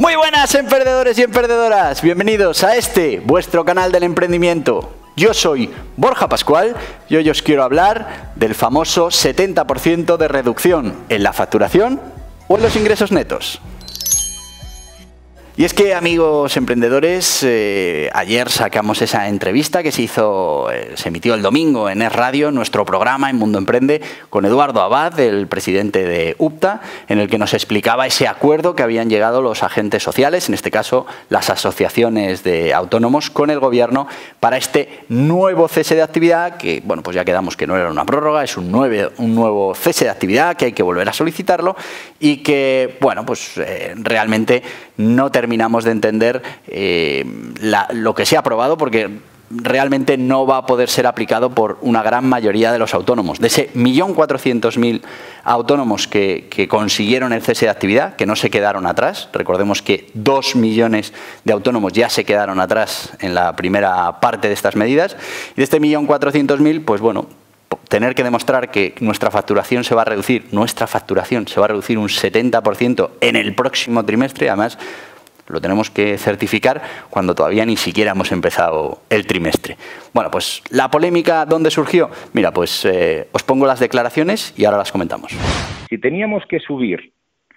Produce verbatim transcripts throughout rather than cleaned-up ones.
Muy buenas, emprendedores y emprendedoras. Bienvenidos a este, vuestro canal del emprendimiento. Yo soy Borja Pascual y hoy os quiero hablar del famoso setenta por ciento de reducción en la facturación o en los ingresos netos. Y es que, amigos emprendedores, eh, ayer sacamos esa entrevista que se hizo, eh, se emitió el domingo en Es Radio, nuestro programa en Mundo Emprende, con Eduardo Abad, el presidente de UPTA, en el que nos explicaba ese acuerdo que habían llegado los agentes sociales, en este caso las asociaciones de autónomos, con el gobierno para este nuevo cese de actividad, que, bueno, pues ya quedamos que no era una prórroga, es un, nueve, un nuevo cese de actividad que hay que volver a solicitarlo y que, bueno, pues eh, realmente no termina terminamos de entender eh, la, lo que se ha aprobado, porque realmente no va a poder ser aplicado por una gran mayoría de los autónomos. De ese millón cuatrocientos mil autónomos que, que consiguieron el cese de actividad, que no se quedaron atrás, recordemos que dos millones de autónomos ya se quedaron atrás en la primera parte de estas medidas, y de este millón cuatrocientos mil, pues bueno, tener que demostrar que nuestra facturación se va a reducir, nuestra facturación se va a reducir un setenta por ciento en el próximo trimestre, además lo tenemos que certificar cuando todavía ni siquiera hemos empezado el trimestre. Bueno, pues la polémica, ¿dónde surgió? Mira, pues eh, os pongo las declaraciones y ahora las comentamos. Si teníamos que subir,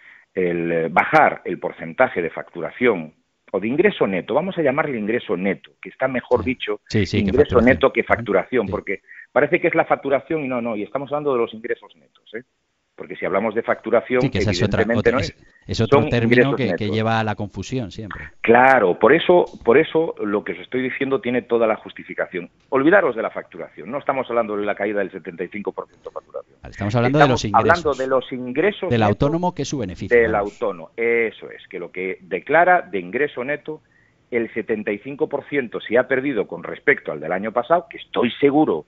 el bajar el porcentaje de facturación o de ingreso neto, vamos a llamarle ingreso neto, que está mejor dicho, sí, sí, ingreso que neto que facturación, sí. Porque parece que es la facturación y no, no, y estamos hablando de los ingresos netos, ¿eh? Porque si hablamos de facturación, sí, que esa evidentemente es otra, otra, no es, es otro son término que, netos. que lleva a la confusión siempre. Claro, por eso, por eso lo que os estoy diciendo tiene toda la justificación. Olvidaros de la facturación, no estamos hablando de la caída del setenta y cinco por ciento de facturación. Vale, estamos hablando estamos de los ingresos. hablando de los ingresos del netos autónomo que es su beneficio. Del vamos. autónomo, eso es, que lo que declara de ingreso neto, el setenta y cinco por ciento se ha perdido con respecto al del año pasado, que estoy seguro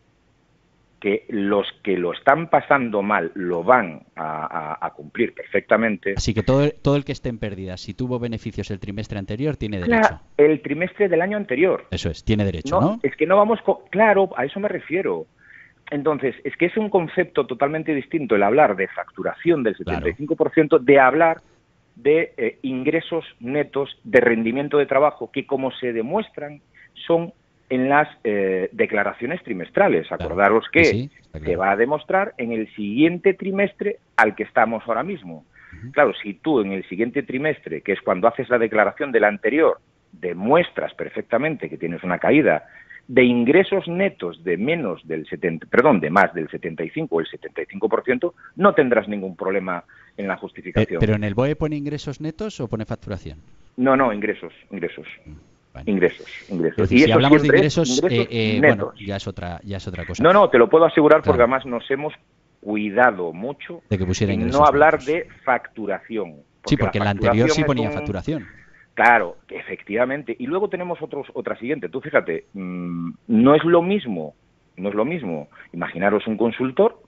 que los que lo están pasando mal lo van a, a, a cumplir perfectamente. Así que todo, todo el que esté en pérdida, si tuvo beneficios el trimestre anterior, tiene derecho. Claro, el trimestre del año anterior. Eso es, tiene derecho, ¿no? ¿no? Es que no vamos... Con... Claro, a eso me refiero. Entonces, es que es un concepto totalmente distinto el hablar de facturación del setenta y cinco por ciento, claro, de hablar de eh, ingresos netos de rendimiento de trabajo, que como se demuestran son en las eh, declaraciones trimestrales. Acordaros claro, que sí, claro. se va a demostrar en el siguiente trimestre al que estamos ahora mismo. Uh-huh. Claro, si tú en el siguiente trimestre, que es cuando haces la declaración del anterior, demuestras perfectamente que tienes una caída de ingresos netos de menos del setenta, perdón, de más del setenta y cinco o el setenta y cinco por ciento, no tendrás ningún problema en la justificación. ¿Pero en el B O E pone ingresos netos o pone facturación? No, no, ingresos, ingresos. Uh-huh. Bueno. Ingresos, ingresos. Y si hablamos de ingresos, ingresos eh, eh, bueno, ya es otra, ya es otra cosa. No, no, te lo puedo asegurar, claro, porque además nos hemos cuidado mucho de que pusiera en ingresos no hablar netos. de facturación. Porque sí, porque en la anterior sí ponía un... facturación. Claro, efectivamente. Y luego tenemos otros, otra siguiente. Tú fíjate, mmm, no es lo mismo, no es lo mismo. Imaginaros un consultor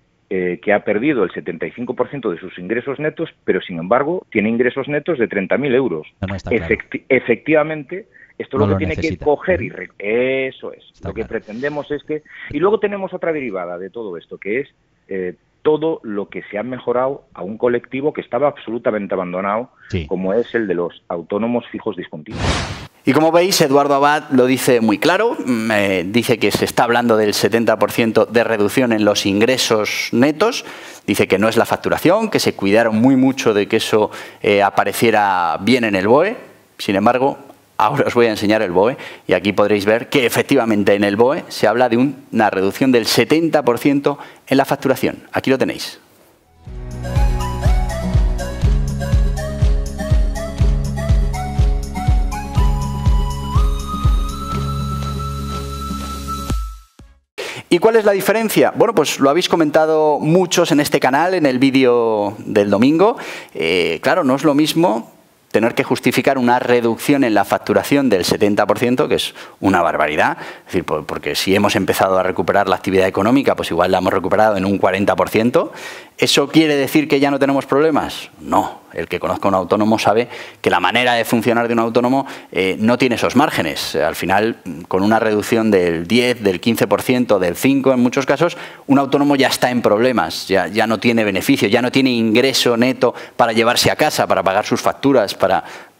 eh, que ha perdido el setenta y cinco por ciento de sus ingresos netos, pero sin embargo tiene ingresos netos de treinta mil euros. No, no, está claro. Efecti efectivamente, esto no lo que lo tiene necesita. que coger y... Re eso es. Está lo que claro. pretendemos es que... Y luego tenemos otra derivada de todo esto, que es eh, todo lo que se ha mejorado a un colectivo que estaba absolutamente abandonado, sí, como es el de los autónomos fijos discontinuos. Y como veis, Eduardo Abad lo dice muy claro, eh, dice que se está hablando del setenta por ciento de reducción en los ingresos netos, dice que no es la facturación, que se cuidaron muy mucho de que eso eh, apareciera bien en el B O E, sin embargo, ahora os voy a enseñar el B O E y aquí podréis ver que efectivamente en el B O E se habla de un, una reducción del setenta por ciento en la facturación. Aquí lo tenéis. ¿Y cuál es la diferencia? Bueno, pues lo habéis comentado muchos en este canal, en el vídeo del domingo. Eh, claro, no es lo mismo tener que justificar una reducción en la facturación del setenta por ciento, que es una barbaridad. Es decir, porque si hemos empezado a recuperar la actividad económica, pues igual la hemos recuperado en un cuarenta por ciento. ¿Eso quiere decir que ya no tenemos problemas? No. El que conozca a un autónomo sabe que la manera de funcionar de un autónomo eh, no tiene esos márgenes. Al final, con una reducción del diez, del quince por ciento, del cinco por ciento en muchos casos, un autónomo ya está en problemas, ya, ya no tiene beneficio, ya no tiene ingreso neto para llevarse a casa, para pagar sus facturas, para,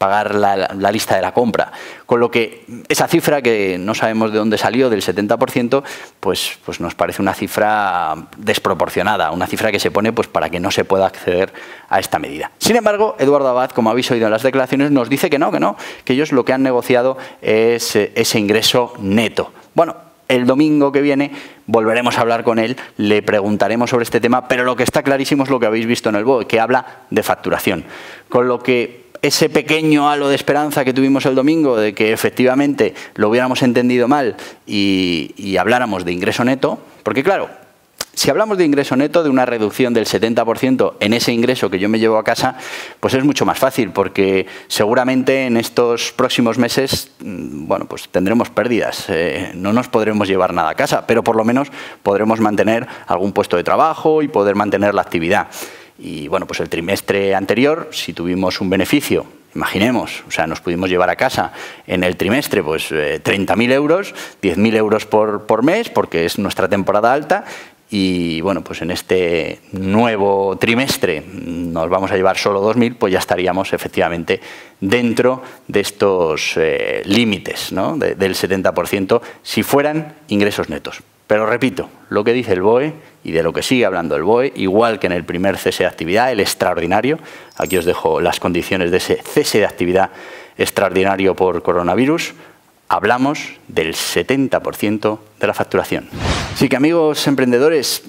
pagar la, la lista de la compra. Con lo que esa cifra, que no sabemos de dónde salió, del setenta por ciento, pues, pues nos parece una cifra desproporcionada, una cifra que se pone pues para que no se pueda acceder a esta medida. Sin embargo, Eduardo Abad, como habéis oído en las declaraciones, nos dice que no, que no, que ellos lo que han negociado es ese ingreso neto. Bueno, el domingo que viene volveremos a hablar con él, le preguntaremos sobre este tema, pero lo que está clarísimo es lo que habéis visto en el B O E, que habla de facturación. Con lo que ese pequeño halo de esperanza que tuvimos el domingo de que efectivamente lo hubiéramos entendido mal y, y habláramos de ingreso neto, porque claro, si hablamos de ingreso neto, de una reducción del setenta por ciento en ese ingreso que yo me llevo a casa, pues es mucho más fácil, porque seguramente en estos próximos meses, bueno, pues tendremos pérdidas. Eh, no nos podremos llevar nada a casa, pero por lo menos podremos mantener algún puesto de trabajo y poder mantener la actividad. Y bueno, pues el trimestre anterior, si tuvimos un beneficio, imaginemos, o sea, nos pudimos llevar a casa en el trimestre pues eh, treinta mil euros, diez mil euros por, por mes, porque es nuestra temporada alta. Y bueno, pues en este nuevo trimestre nos vamos a llevar solo dos mil, pues ya estaríamos efectivamente dentro de estos eh, límites, ¿no? de, del setenta por ciento si fueran ingresos netos. Pero repito, lo que dice el B O E y de lo que sigue hablando el B O E, igual que en el primer cese de actividad, el extraordinario, aquí os dejo las condiciones de ese cese de actividad extraordinario por coronavirus, hablamos del setenta por ciento de la facturación. Así que, amigos emprendedores,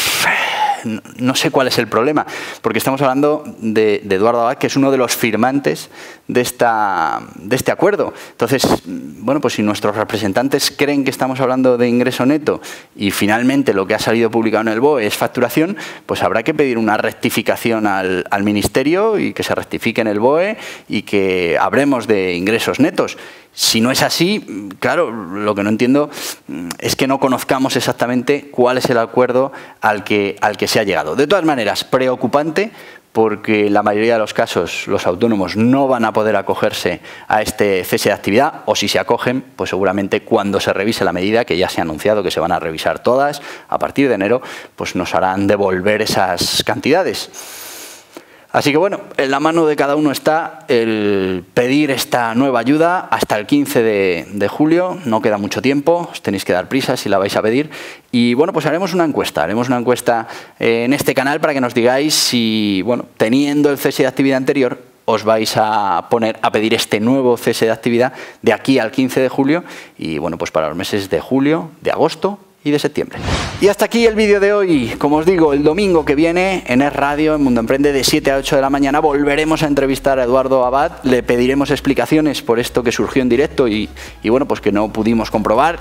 no sé cuál es el problema, porque estamos hablando de, de Eduardo Abad, que es uno de los firmantes de, esta, de este acuerdo. Entonces, bueno, pues si nuestros representantes creen que estamos hablando de ingreso neto y finalmente lo que ha salido publicado en el B O E es facturación, pues habrá que pedir una rectificación al, al Ministerio y que se rectifique en el B O E y que hablemos de ingresos netos. Si no es así, claro, lo que no entiendo es que no conozcamos exactamente cuál es el acuerdo al que, al que se ha llegado. De todas maneras, preocupante, porque en la mayoría de los casos los autónomos no van a poder acogerse a este cese de actividad, o si se acogen, pues seguramente cuando se revise la medida, que ya se ha anunciado que se van a revisar todas, a partir de enero, pues nos harán devolver esas cantidades. Así que bueno, en la mano de cada uno está el pedir esta nueva ayuda hasta el quince de julio, no queda mucho tiempo, os tenéis que dar prisa si la vais a pedir. Y bueno, pues haremos una encuesta, haremos una encuesta en este canal para que nos digáis si, bueno, teniendo el cese de actividad anterior, os vais a poner a pedir este nuevo cese de actividad de aquí al quince de julio y bueno, pues para los meses de julio, de agosto y de septiembre. Y hasta aquí el vídeo de hoy. Como os digo, el domingo que viene en Es Radio, en Mundo Emprende, de siete a ocho de la mañana, volveremos a entrevistar a Eduardo Abad. Le pediremos explicaciones por esto que surgió en directo y, y bueno, pues que no pudimos comprobar.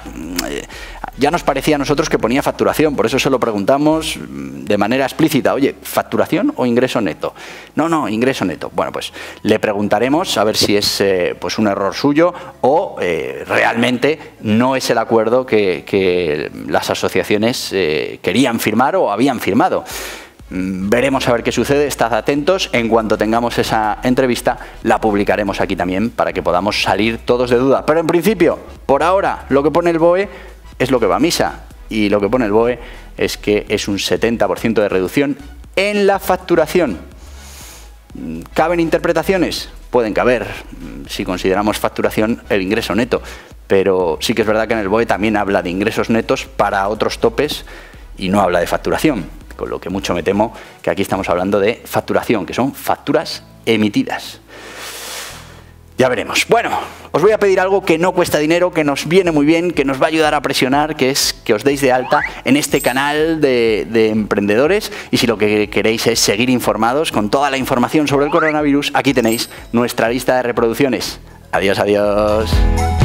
Ya nos parecía a nosotros que ponía facturación, por eso se lo preguntamos de manera explícita. Oye, ¿facturación o ingreso neto? No, no, ingreso neto. Bueno, pues le preguntaremos a ver si es eh, pues un error suyo o eh, realmente no es el acuerdo que, que las asociaciones eh, querían firmar o habían firmado. Veremos a ver qué sucede, estad atentos. En cuanto tengamos esa entrevista, la publicaremos aquí también para que podamos salir todos de duda. Pero en principio, por ahora, lo que pone el B O E es lo que va a misa. Y lo que pone el B O E es que es un setenta por ciento de reducción en la facturación. ¿Caben interpretaciones? Pueden caber, si consideramos facturación el ingreso neto. Pero sí que es verdad que en el B O E también habla de ingresos netos para otros topes y no habla de facturación. Con lo que mucho me temo que aquí estamos hablando de facturación, que son facturas emitidas. Ya veremos. Bueno, os voy a pedir algo que no cuesta dinero, que nos viene muy bien, que nos va a ayudar a presionar, que es que os deis de alta en este canal de, de emprendedores. Y si lo que queréis es seguir informados con toda la información sobre el coronavirus, aquí tenéis nuestra lista de reproducciones. Adiós, adiós.